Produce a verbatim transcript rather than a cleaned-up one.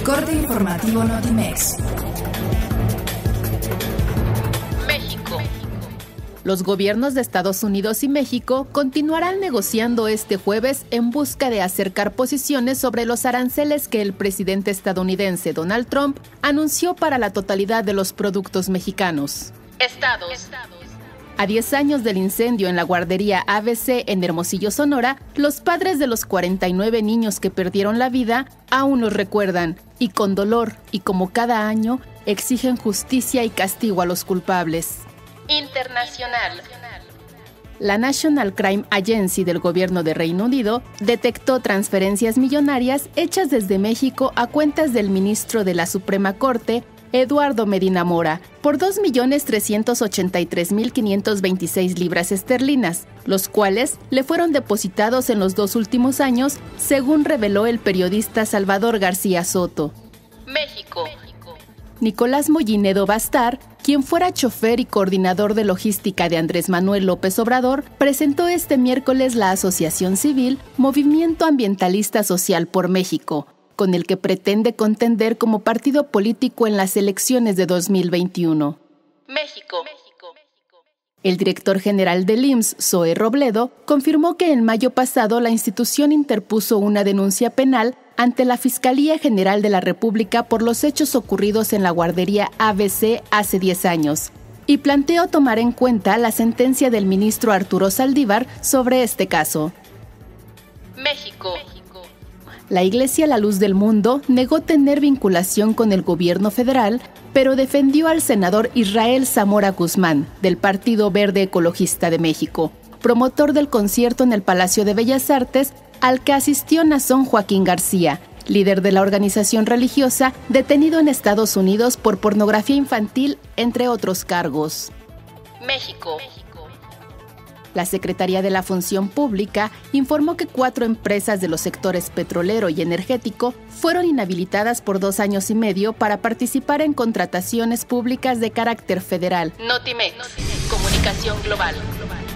corte informativo Notimex. México. Los gobiernos de Estados Unidos y México continuarán negociando este jueves en busca de acercar posiciones sobre los aranceles que el presidente estadounidense Donald Trump anunció para la totalidad de los productos mexicanos. Estados. A diez años del incendio en la guardería A B C en Hermosillo, Sonora, los padres de los cuarenta y nueve niños que perdieron la vida aún los recuerdan y con dolor y como cada año exigen justicia y castigo a los culpables. Internacional. La National Crime Agency del gobierno de Reino Unido detectó transferencias millonarias hechas desde México a cuentas del ministro de la Suprema Corte, Eduardo Medina Mora, por dos millones trescientos ochenta y tres mil quinientas veintiséis libras esterlinas, los cuales le fueron depositados en los dos últimos años, según reveló el periodista Salvador García Soto. México. Nicolás Mollinedo Bastar, quien fuera chofer y coordinador de logística de Andrés Manuel López Obrador, presentó este miércoles la asociación civil Movimiento Ambientalista Social por México, con el que pretende contender como partido político en las elecciones de dos mil veintiuno. México. El director general del I M S S, Zoe Robledo, confirmó que en mayo pasado la institución interpuso una denuncia penal ante la Fiscalía General de la República por los hechos ocurridos en la guardería A B C hace diez años, y planteó tomar en cuenta la sentencia del ministro Arturo Saldívar sobre este caso. México. La Iglesia La Luz del Mundo negó tener vinculación con el gobierno federal, pero defendió al senador Israel Zamora Guzmán, del Partido Verde Ecologista de México, promotor del concierto en el Palacio de Bellas Artes, al que asistió Nazón Joaquín García, líder de la organización religiosa, detenido en Estados Unidos por pornografía infantil, entre otros cargos. México. La Secretaría de la Función Pública informó que cuatro empresas de los sectores petrolero y energético fueron inhabilitadas por dos años y medio para participar en contrataciones públicas de carácter federal. Notimex. Comunicación global.